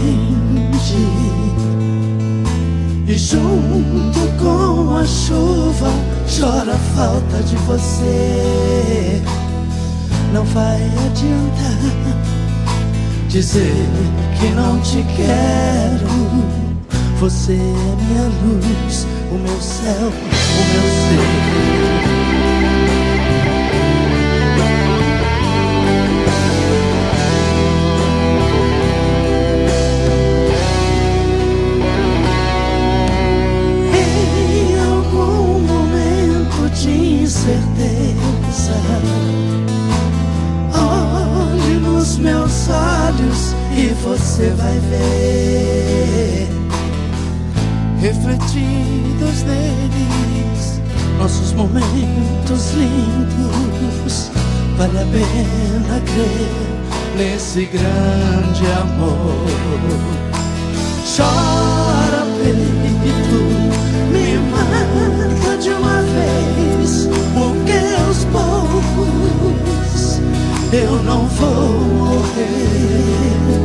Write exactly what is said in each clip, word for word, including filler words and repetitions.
entende. E junto com a chuva chora a falta de você. Não vai adiantar dizer que não te quero. Você é minha luz, o meu céu, o meu ser. Certeza, olhe nos meus olhos e você vai ver, refletidos neles, nossos momentos lindos. Vale a pena crer nesse grande amor. Chora, peito, me mata de uma vez, porque aos poucos eu não vou morrer.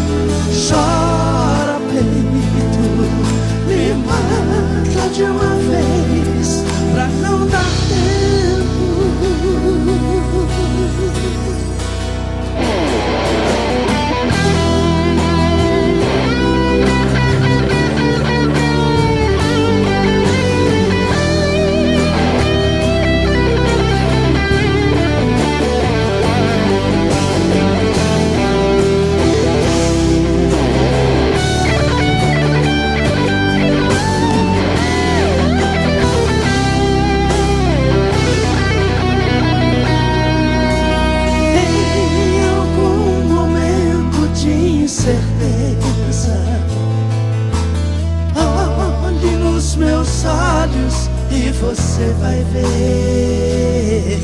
Chora, peito, me mata de uma vez, pra não dar tempo. Certeza, olhe nos meus olhos e você vai ver,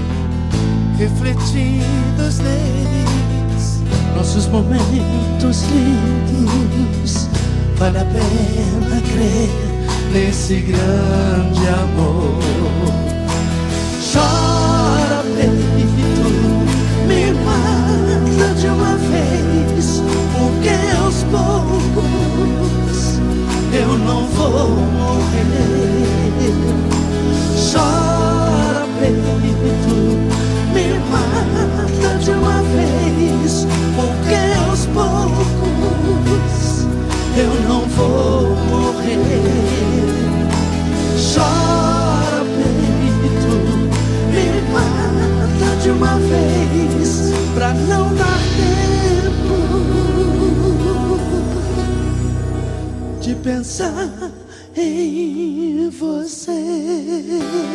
refletidos neles, nossos momentos lindos. Vale a pena crer nesse grande amor. Chora, peito, me mata de uma vez, porque aos poucos eu não vou morrer. Chora, peito, me mata de uma vez, porque aos poucos eu não vou morrer. Chora, peito, me mata de uma vez, pra não dar tempo de pensar em você.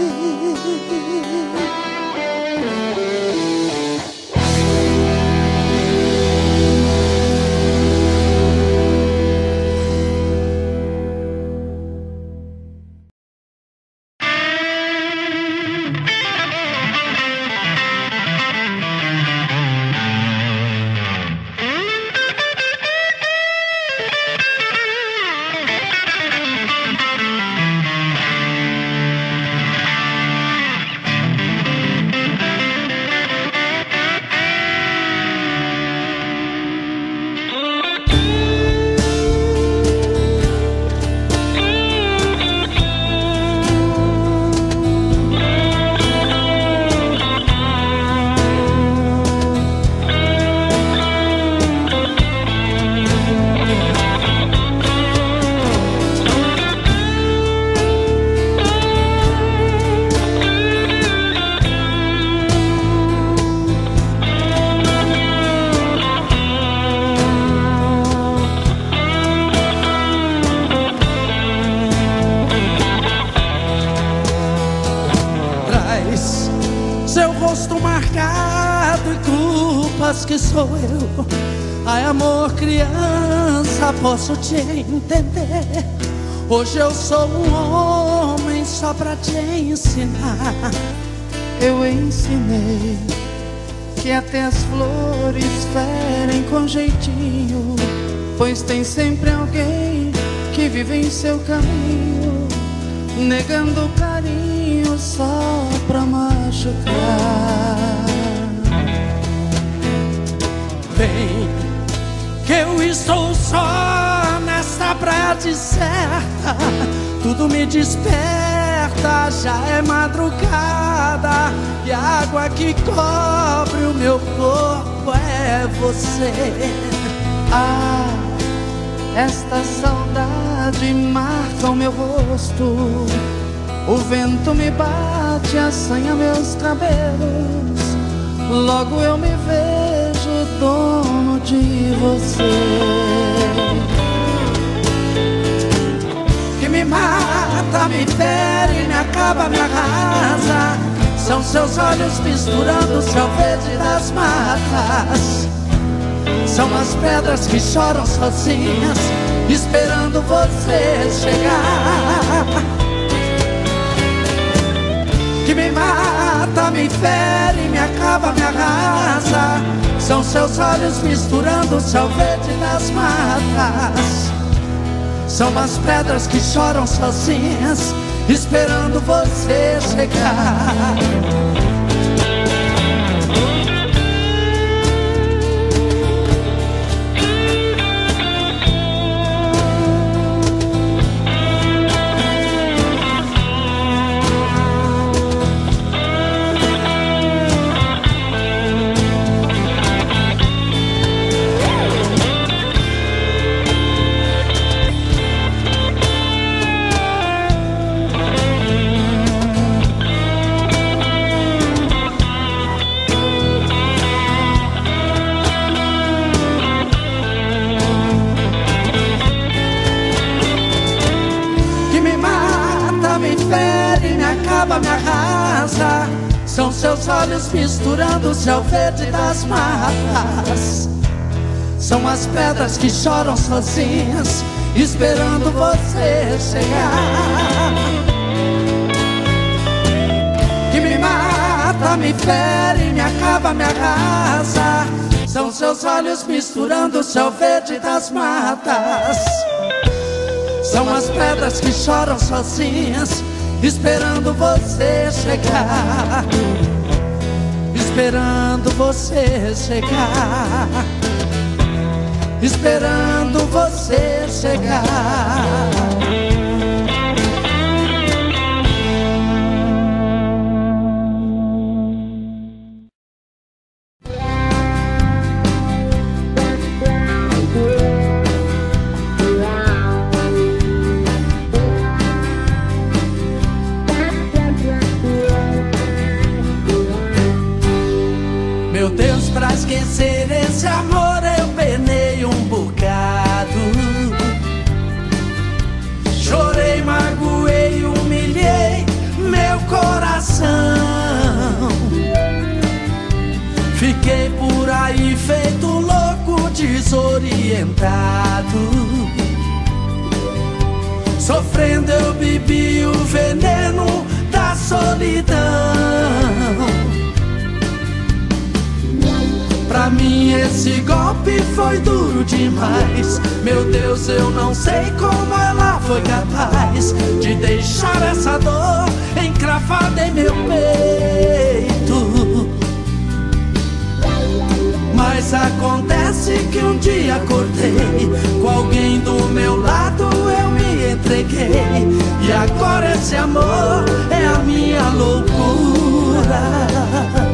Seu rosto marcado e culpas que sou eu. Ai, amor, criança, posso te entender. Hoje eu sou um homem só pra te ensinar. Eu ensinei que até as flores ferem com jeitinho, pois tem sempre alguém que vive em seu caminho, negando carinho só pra machucar. Bem que eu estou só nesta praia deserta, tudo me desperta, já é madrugada, e a água que cobre o meu corpo é você. Ah, esta saudade marca o meu rosto, o vento me bate, assanha meus cabelos, logo eu me vejo dono de você. Que me mata, me fere, me acaba, me arrasa, são seus olhos misturando o céu verde das matas, são as pedras que choram sozinhas, esperando você chegar. Que me mata, me fere, me acaba, me arrasa, são seus olhos misturando o céu verde das matas, são as pedras que choram sozinhas, esperando você chegar. Me arrasa, são seus olhos misturando o céu verde das matas, são as pedras que choram sozinhas, esperando você chegar. Que me mata, me fere, me acaba, me arrasa, são seus olhos misturando o céu verde das matas, são as pedras que choram sozinhas, esperando você chegar, esperando você chegar, esperando você chegar. Meu Deus, pra esquecer esse amor eu penei um bocado, chorei, magoei, humilhei meu coração, fiquei por aí feito louco, desorientado, sofrendo eu bebi o veneno da solidão. Pra mim esse golpe foi duro demais, meu Deus, eu não sei como ela foi capaz de deixar essa dor encravada em meu peito. Mas acontece que um dia acordei, com alguém do meu lado eu me entreguei, e agora esse amor é a minha loucura.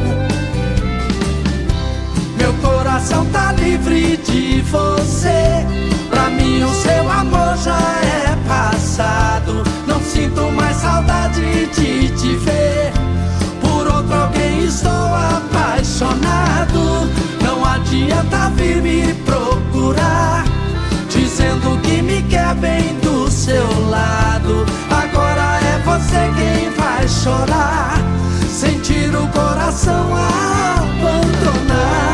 Meu coração tá livre de você, pra mim o seu amor já é passado, não sinto mais saudade de te ver, por outro alguém estou apaixonado. Não adianta vir me procurar, dizendo que me quer bem do seu lado, agora é você quem vai chorar, sentir o coração abandonado.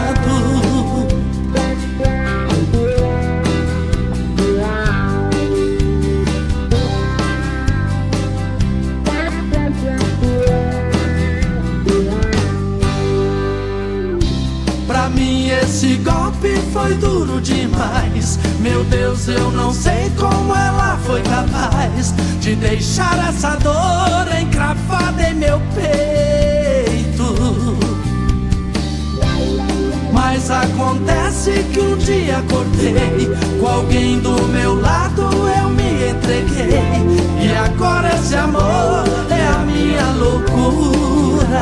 Esse golpe foi duro demais, meu Deus, eu não sei como ela foi capaz de deixar essa dor encravada em meu peito. Mas Mas acontece que um dia acordei com alguém do meu lado, eu me entreguei, e agora esse amor é a minha loucura.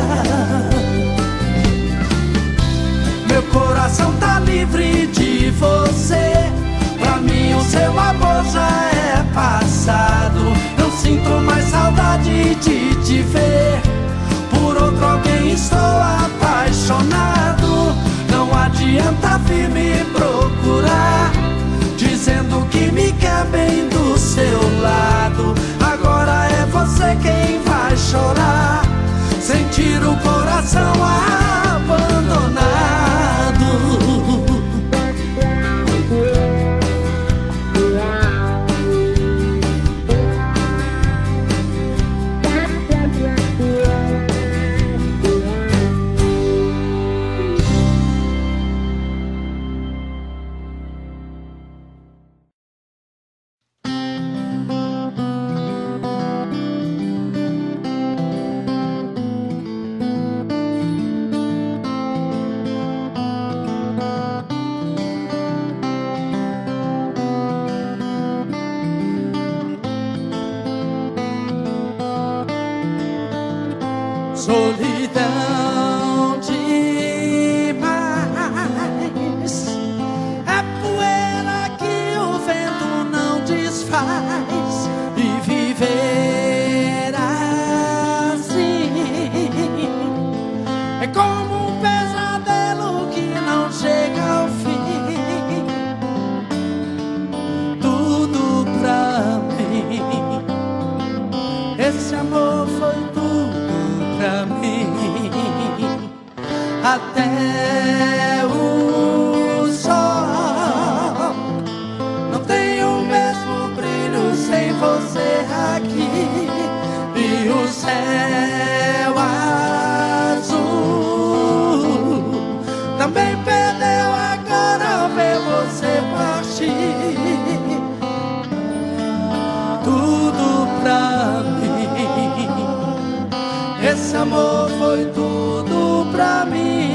Meu coração tá livre de você, pra mim o seu amor já é passado. Não sinto mais saudade de te ver, por outro alguém estou apaixonado. Não adianta vir me procurar, dizendo que me quer bem do seu lado. Agora é você quem vai chorar, sentir o coração abandonado. Solidão demais é poeira que o vento não desfaz, e viver assim é como um pesadelo que não chega ao fim. Tudo pra mim, esse amor foi tudo pra mim, até o sol não tem o mesmo brilho sem você aqui, e o céu azul também perdeu agora ao ver você partir. Tudo pra mim, esse amor foi tudo pra mim.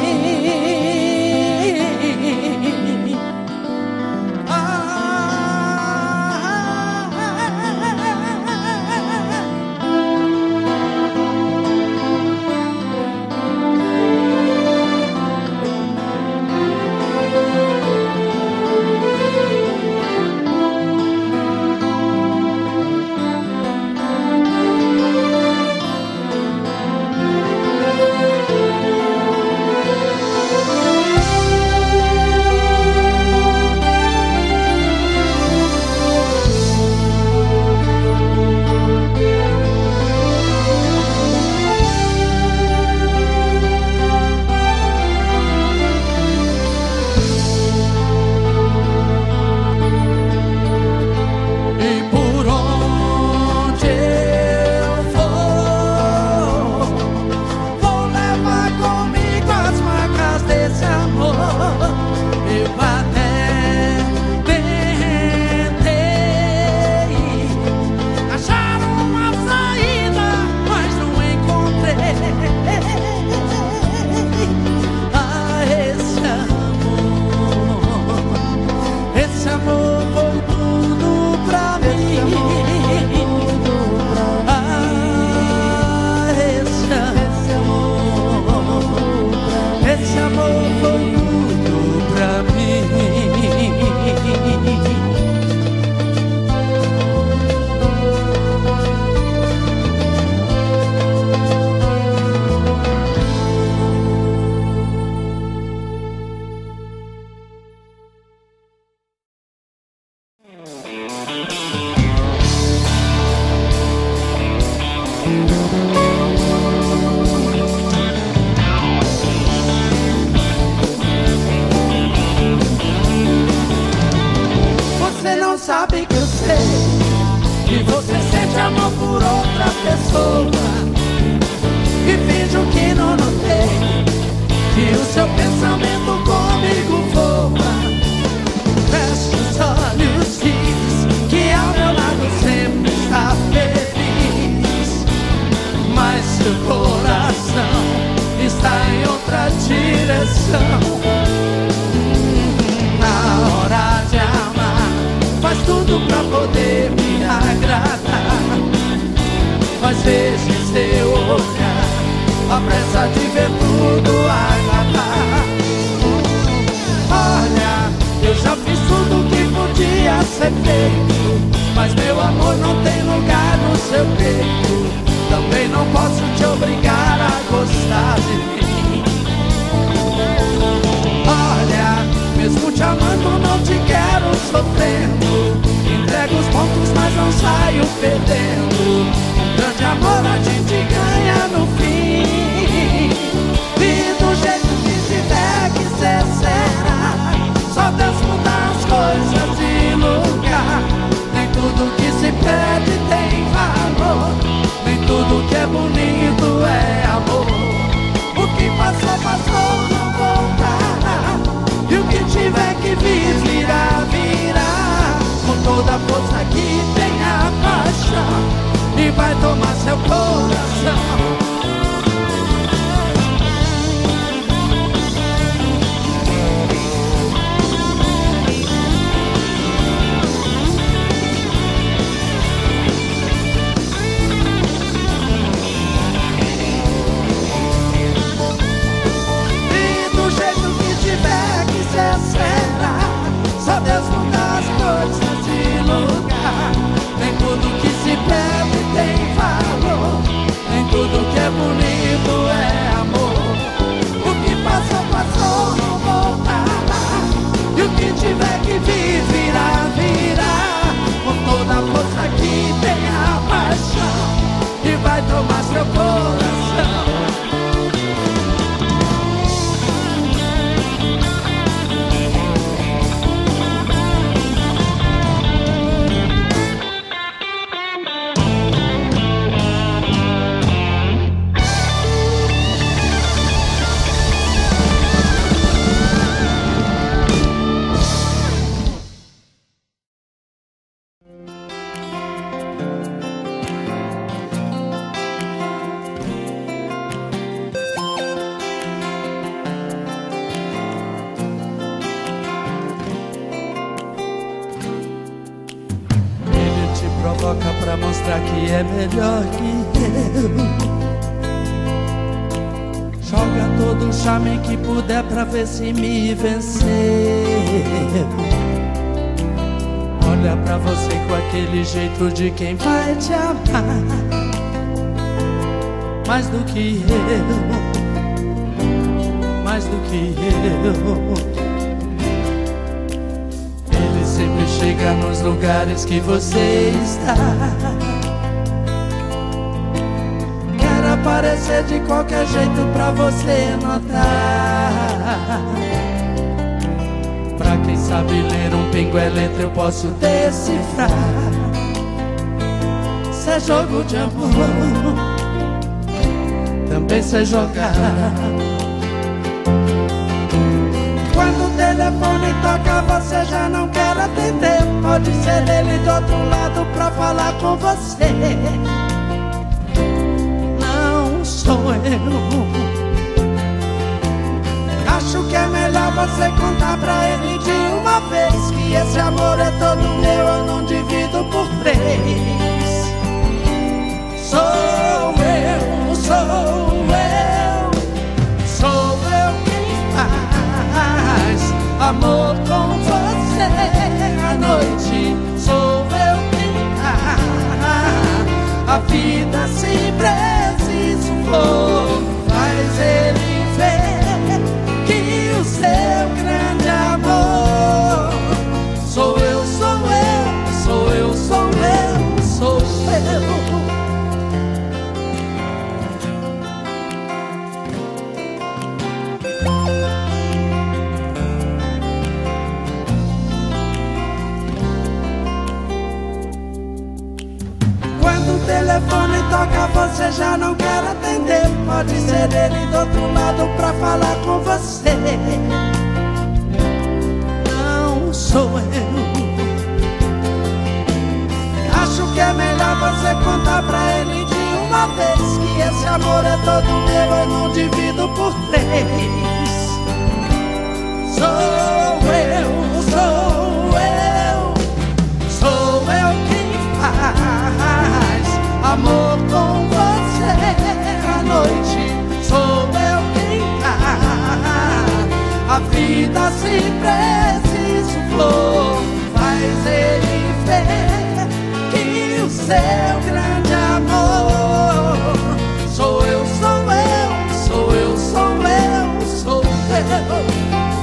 Sabe que eu sei que você sente amor por outra pessoa, e finjo que não notei que o seu pensamento comigo voa. Fecha os olhos, diz que ao meu lado sempre está feliz, mas seu coração está em outra direção. a pressa de ver tudo acabar. Olha, eu já fiz tudo que podia ser feito, mas meu amor não tem lugar no seu peito. Também não posso te obrigar a gostar de mim. Olha, mesmo te amando não te quero sofrendo. Entrego os pontos mas não saio perdendo. Um grande amor a gente ganha no fim. E do jeito que tiver que ser será. Só Deus muda as coisas de lugar. Nem tudo que se pede tem valor. Nem tudo que é bonito é amor. O que passou, passou, não voltará. E o que tiver que vir, virá, virá. Com toda a força que tem a paixão, e vai tomar seu coração. Só Deus muda as coisas de lugar. Nem tudo que se perde tem valor. Nem tudo que é bonito é amor. O que passou, passou, não voltará. E o que tiver que vir, virá, virá. Com toda a força que tem a paixão, e vai tomar seu coração. Pra mostrar que é melhor que eu. Joga todo o charme que puder pra ver se me venceu. Olha pra você com aquele jeito de quem vai te amar mais do que eu, mais do que eu. Sempre chega nos lugares que você está. Quer aparecer de qualquer jeito pra você notar. Pra quem sabe ler um pingo é letra, eu posso decifrar. Se é jogo de amor, também sei jogar. Quando o telefone toca você já não quer atender. Pode ser ele do outro lado pra falar com você. Não sou eu. Acho que é melhor você contar pra ele de uma vez que esse amor é todo meu, eu não divido por três. Sou eu, sou eu, sou eu quem faz amor com você à noite. Sou eu quem dá a vida se preciso for. Faz ele ver que o seu grande amor sou eu, sou eu, sou eu, sou eu, sou eu. O telefone toca, você já não quer atender. Pode ser ele do outro lado pra falar com você. Não sou eu. Acho que é melhor você contar pra ele de uma vez que esse amor é todo meu, eu não divido por três. Sou eu, sou eu, sou eu quem faz amor com você à noite. a vida sem preciso flor. Faz ele ver que o seu grande amor sou eu, sou eu, sou eu, sou eu, sou eu.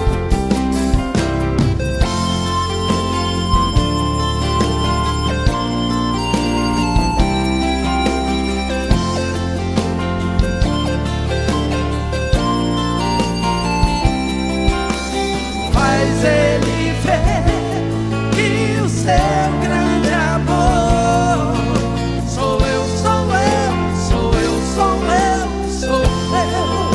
Faz ele ver que o seu grande amor sou eu, sou eu, sou eu, sou eu, sou eu.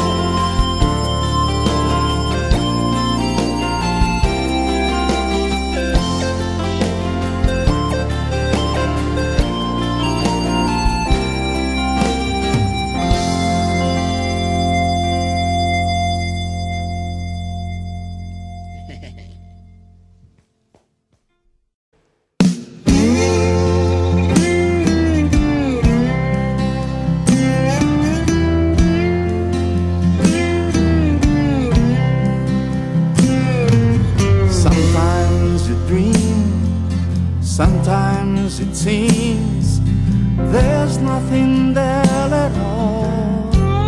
Sometimes it seems there's nothing there at all.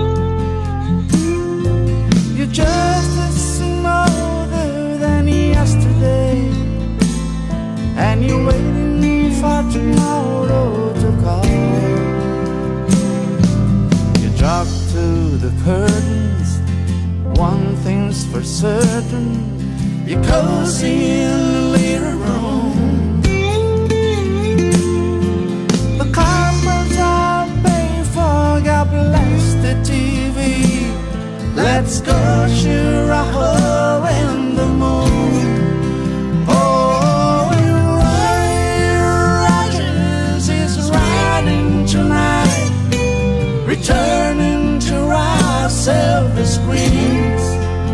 You're just as smoother than yesterday, and you're waiting for tomorrow to call. You drop to the curtains, one thing's for certain, you're cozy in the little room. God bless the T V. Let's go shoot a hole in the moon. Oh, and Roy Rogers is riding tonight, returning to our silver screens.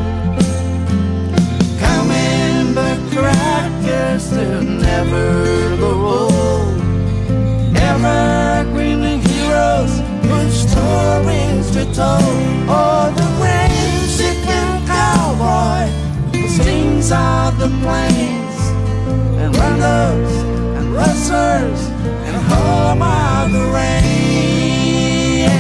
Coming back crackers to never grow old. Evergreen heroes with stories to tell. Oh, the rain-seeking cowboy who sings out the plains, and runners and rustlers and home of the range.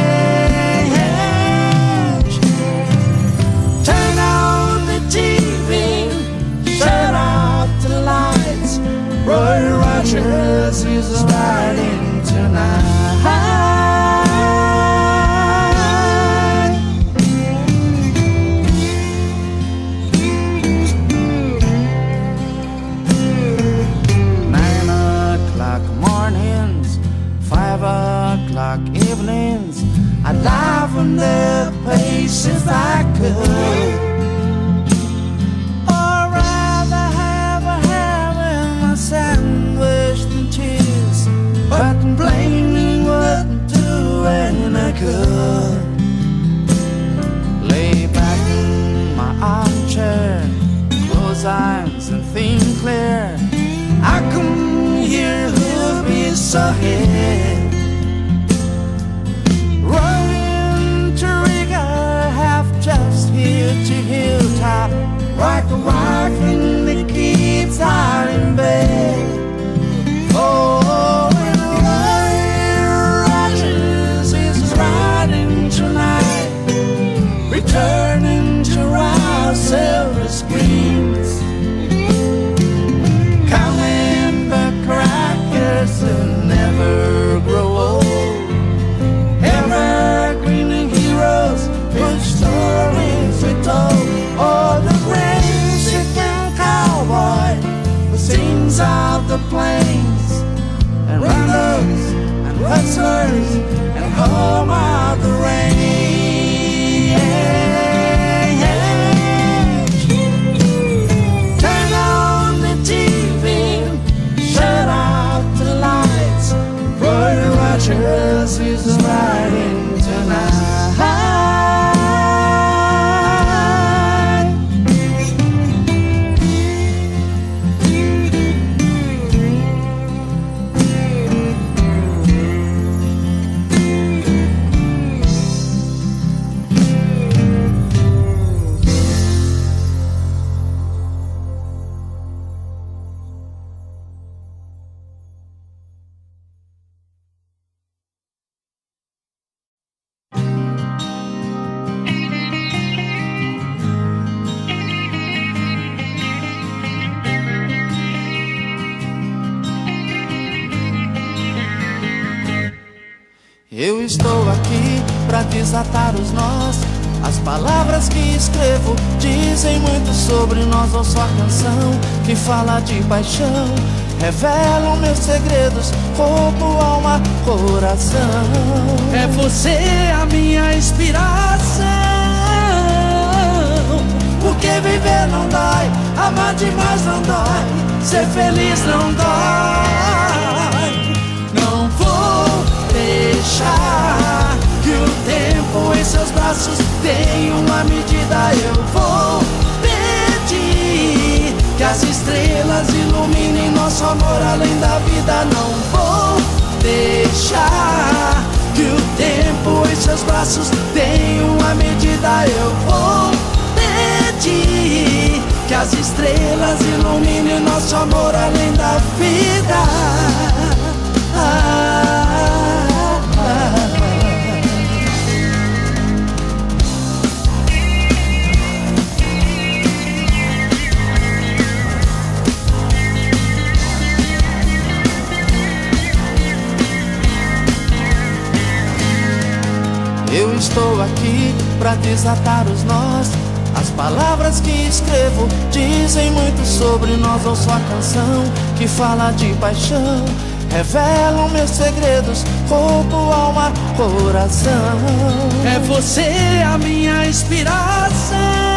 Turn on the T V, shut out the lights. Roy Rogers is starting tonight. Evenings, I'd liven their pace if I could, or rather have a having a sandwich and cheese, but plainly wouldn't do any good. Lay back in my armchair, close eyes and think clear. I can hear hooves so here. Running to Riga, half just here to hilltop, like a rifle that keeps out in bed. Oh, and Roy Rogers is riding tonight, returning to our silver screens. Coming back crackers to never grow old. Evergreen heroes with stories we told. Oh, the rain-seeking cowboy who sings out the plains, and runners and rustlers and home of the range. Turn on the T V, shut out the lights. Roy Rogers is riding tonight. Eu estou aqui pra desatar os nós. As palavras que escrevo dizem muito sobre nós. Ouço a canção que fala de paixão, revelam meus segredos, corpo, alma, coração. É você a minha inspiração, porque viver não dói, amar demais não dói, ser feliz não dói. Não vou deixar que o tempo em seus braços tenha uma medida. Eu vou pedir que as estrelas iluminem nosso amor além da vida. Não vou deixar que o tempo em seus braços tenha uma medida. Eu vou pedir que as estrelas iluminem nosso amor além da vida. Ah, eu estou aqui pra desatar os nós. As palavras que escrevo dizem muito sobre nós. Ouço a canção que fala de paixão, revelam meus segredos, corpo, alma, coração. É você a minha inspiração,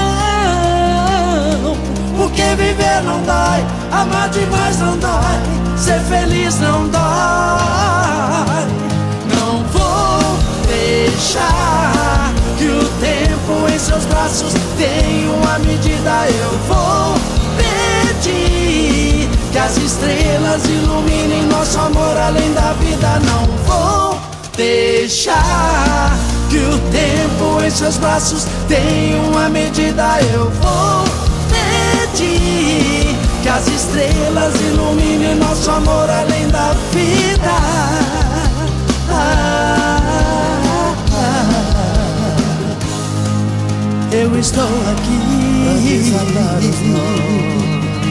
porque viver não dói, amar demais não dói, ser feliz não dói. Não vou deixar que o tempo em seus braços tenha uma medida. Eu vou pedir que as estrelas iluminem nosso amor além da vida. Não vou deixar que o tempo em seus braços tenha uma medida. Eu vou pedir que as estrelas iluminem nosso amor além da vida. Ah, eu estou aqui pra desatar os nós.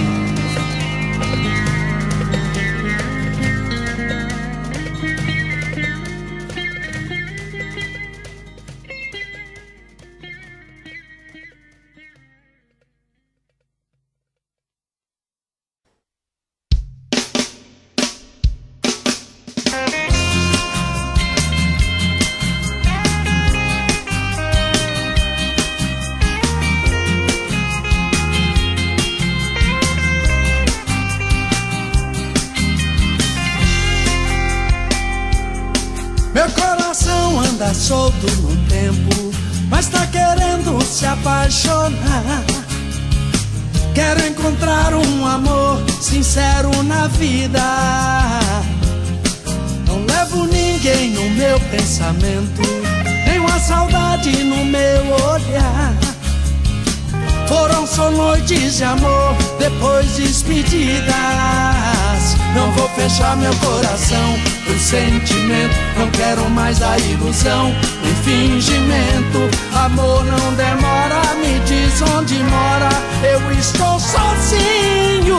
Solto no tempo, mas tá querendo se apaixonar. Quero encontrar um amor sincero na vida. Não levo ninguém no meu pensamento, nem uma saudade no meu olhar. Foram só noites de amor, depois despedidas. Não vou fechar meu coração pro sentimento, não quero mais a ilusão, nem fingimento. Amor não demora, me diz onde mora, eu estou sozinho.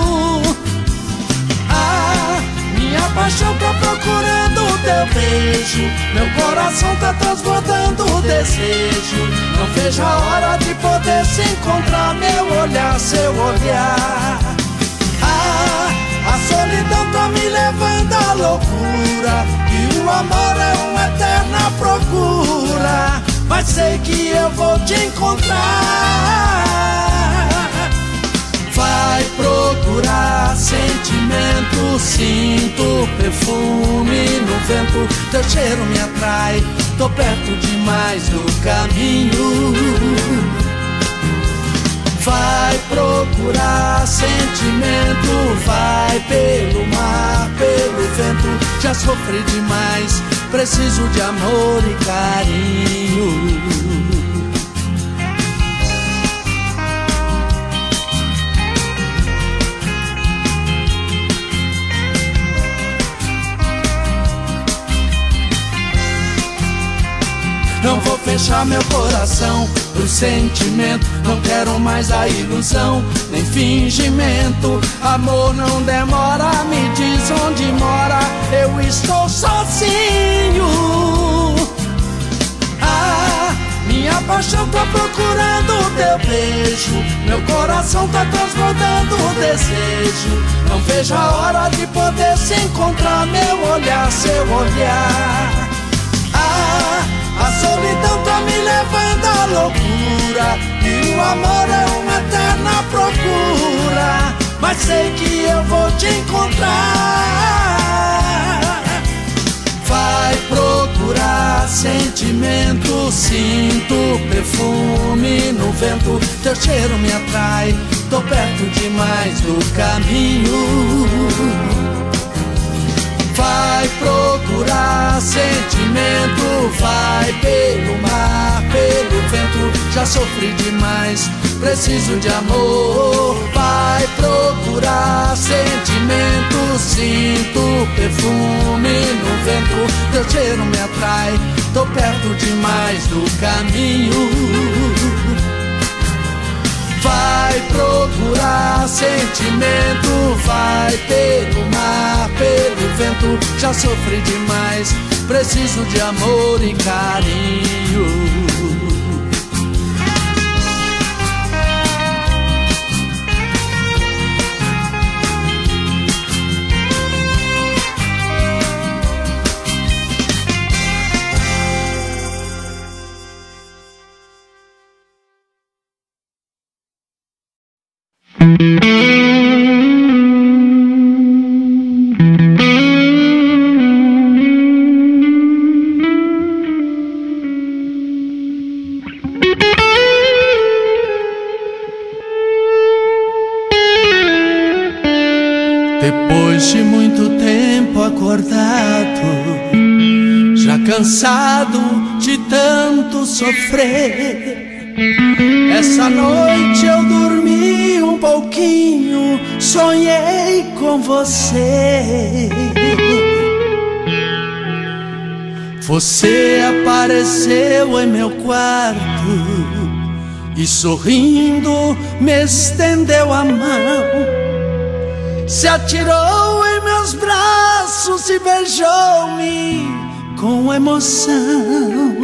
Ah, minha paixão tá procurando o teu beijo, meu coração tá transbordando o desejo. Não vejo a hora de poder se encontrar, meu olhar, seu olhar. Ah, a solidão tá me levando à loucura, e o amor é uma eterna procura. Mas sei que eu vou te encontrar. Vai procurar sentimento, sinto perfume no vento. Teu cheiro me atrai, tô perto demais do caminho. Vai procurar sentimento, vai pelo mar, pelo vento. Já sofri demais, preciso de amor e carinho. Não vou fechar deixar meu coração pro sentimento. Não quero mais a ilusão, nem fingimento. Amor não demora, me diz onde mora. Eu estou sozinho. Ah, minha paixão tá procurando o teu beijo. Meu coração tá transbordando o desejo. Não vejo a hora de poder se encontrar. Meu olhar, seu olhar. Ah, a solidão tá me levando à loucura. E o amor é uma eterna procura. Mas sei que eu vou te encontrar. Vai procurar sentimento. Sinto perfume no vento. Teu cheiro me atrai. Tô perto demais do caminho. Vai procurar sentimento. Vai pelo mar, pelo vento. Já sofri demais, preciso de amor. Vai procurar sentimento. Sinto perfume no vento. Teu cheiro me atrai. Tô perto demais do caminho. Vai procurar sentimento. Vai pelo mar, pelo vento. Já sofri demais, preciso de amor e carinho. Depois de muito tempo acordado, já cansado de tanto sofrer, essa noite eu dormi um pouquinho, sonhei com você. Você apareceu em meu quarto e sorrindo me estendeu a mão. Se atirou em meus braços e beijou-me com emoção.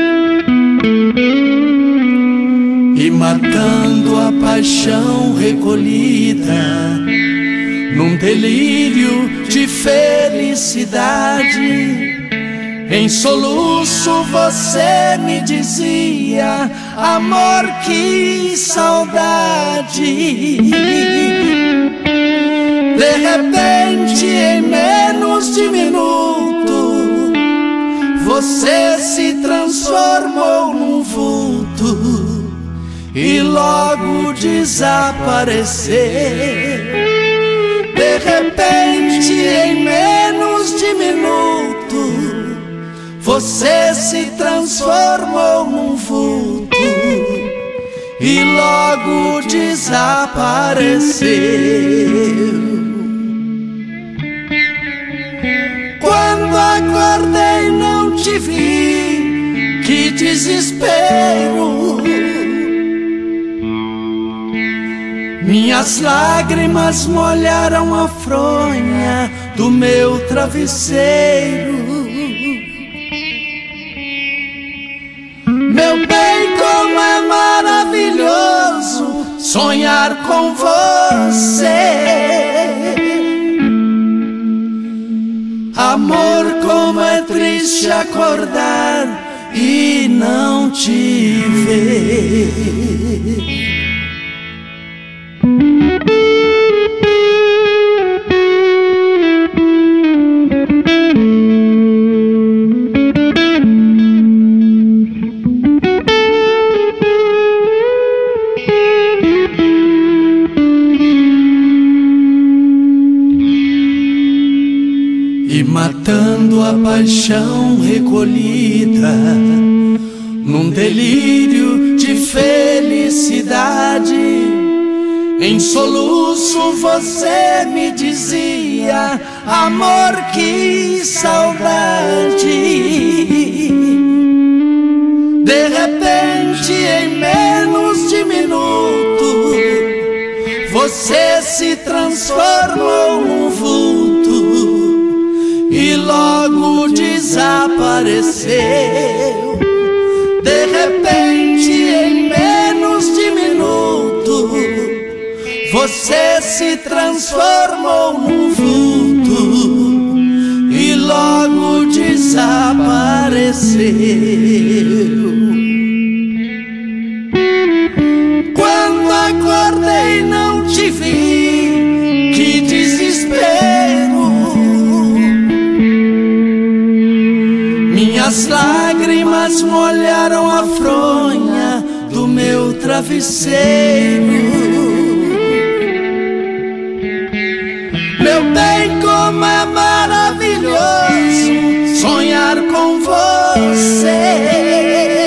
E matando a paixão recolhida, num delírio de felicidade, em soluço você me dizia: amor, que saudade. De repente, em menos de minuto, você se transformou num vulto e logo desapareceu. De repente, em menos de minuto, você se transformou num vulto e logo desapareceu. Quando acordei não te vi, que desespero. Minhas lágrimas molharam a fronha do meu travesseiro. Meu bem, como é maravilhoso sonhar com você. Amor, como é triste acordar e não te ver. E matando a paixão recolhida, num delírio de felicidade, em soluço você me dizia: amor, que saudade. De repente, em menos de minuto, você se transformou num vulto e logo desapareceu. De repente, em menos de minuto, você se transformou num vulto e logo desapareceu. Quando acordei não te vi, que desespero. Minhas lágrimas molharam a fronha do meu travesseiro. Meu bem, como é maravilhoso sonhar com você.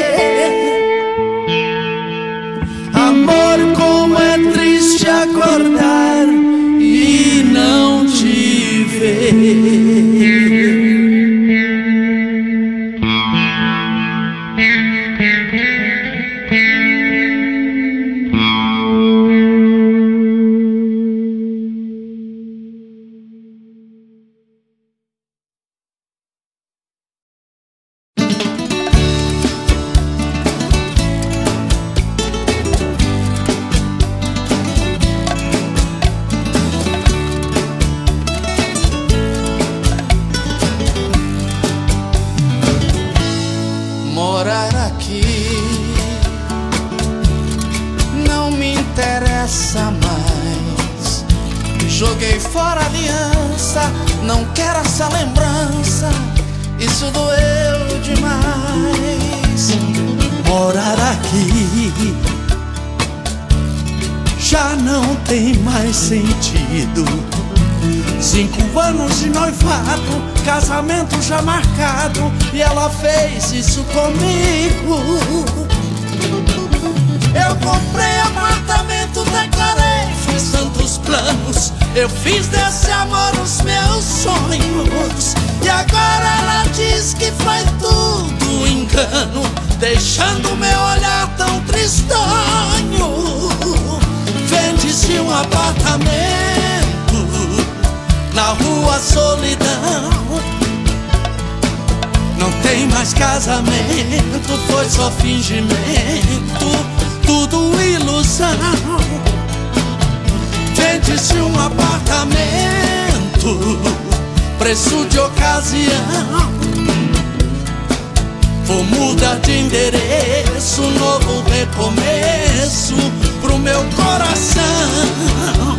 Amor, como é triste acordar e não te ver. Morar aqui não me interessa mais. Joguei fora a aliança, não quero essa lembrança, isso doeu demais. Morar aqui já não tem mais sentido. Cinco anos de noivado, casamento já marcado, e ela fez isso comigo. Eu comprei apartamento, declarei, fiz tantos planos, eu fiz desse amor os meus sonhos. E agora ela diz que foi tudo engano, deixando meu olhar tão tristonho. Vende-se um apartamento na rua Solidão. Não tem mais casamento, foi só fingimento, tudo ilusão. Vende-se um apartamento, preço de ocasião. Vou mudar de endereço, novo recomeço pro meu coração.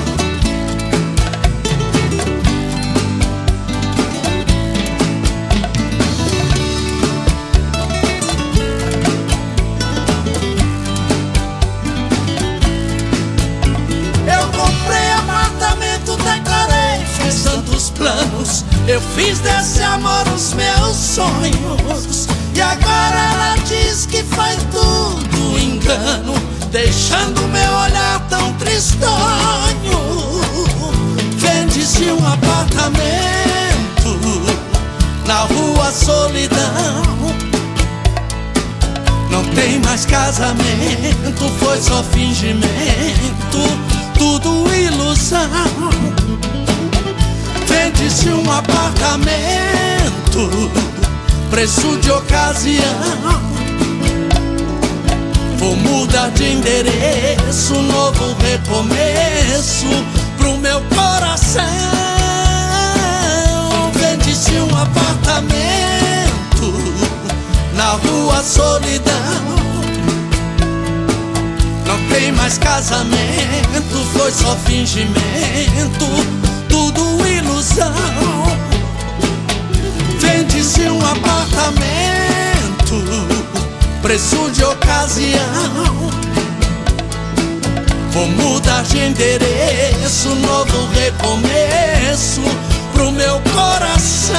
Planos, eu fiz desse amor os meus sonhos. E agora ela diz que foi tudo engano, deixando meu olhar tão tristonho. Vende-se um apartamento na rua Solidão. Não tem mais casamento, foi só fingimento, tudo ilusão. Vende-se um apartamento, preço de ocasião. Vou mudar de endereço, novo recomeço pro meu coração. Vende-se um apartamento na rua Solidão. Não tem mais casamento, foi só fingimento, tudo ilusão. Vende-se um apartamento, preço de ocasião. Vou mudar de endereço, novo recomeço pro meu coração.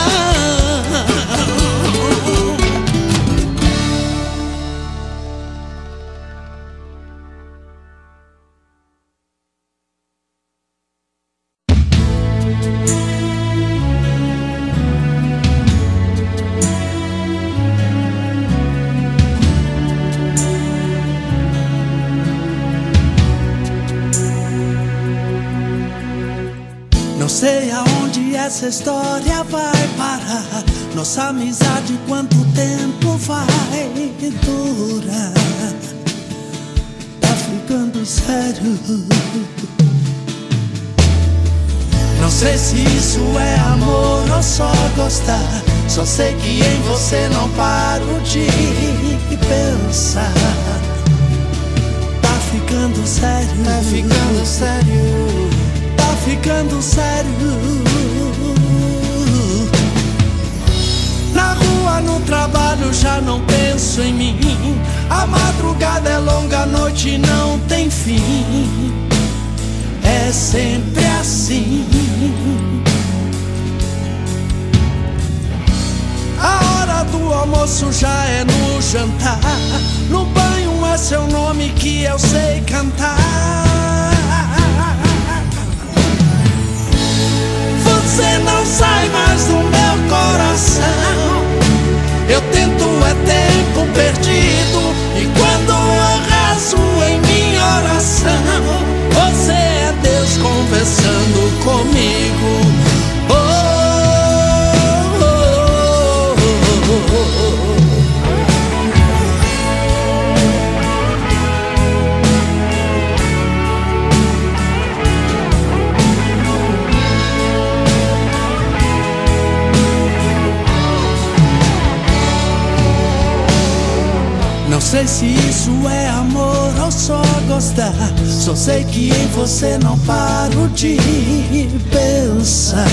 Não sei aonde essa história vai parar. Nossa amizade quanto tempo vai durar? Tá ficando sério. Não sei se isso é amor ou só gostar. Só sei que em você não paro de pensar. Tá ficando sério. Tá ficando sério. Tá ficando sério. Na rua, no trabalho, já não penso em mim. A madrugada é longa, a noite não tem fim. É sempre assim. A hora do almoço já é no jantar. No banho é seu nome que eu sei cantar. Você não sai mais do meu coração. Eu tento, é tempo perdido. E quando eu rezo em minha oração, você é Deus conversando comigo. Oh, oh, oh, oh, oh. Não sei se isso é amor ou só gostar. Só sei que em você não paro de pensar.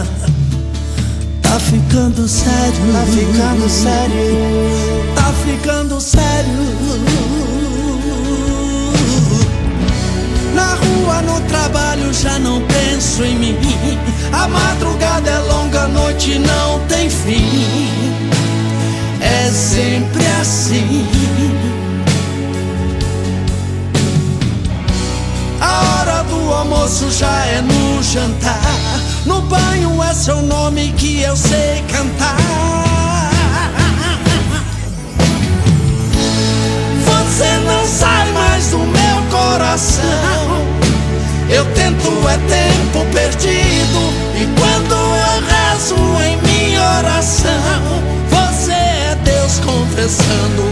Tá ficando sério. Tá ficando sério. Tá ficando sério. Na rua, no trabalho, já não penso em mim. A madrugada é longa, a noite não tem fim. É sempre assim. A hora do almoço já é no jantar. No banho é seu nome que eu sei cantar. Você não sai mais do meu coração. Eu tento, é tempo perdido. E quando eu rezo em minha oração, você é Deus confessando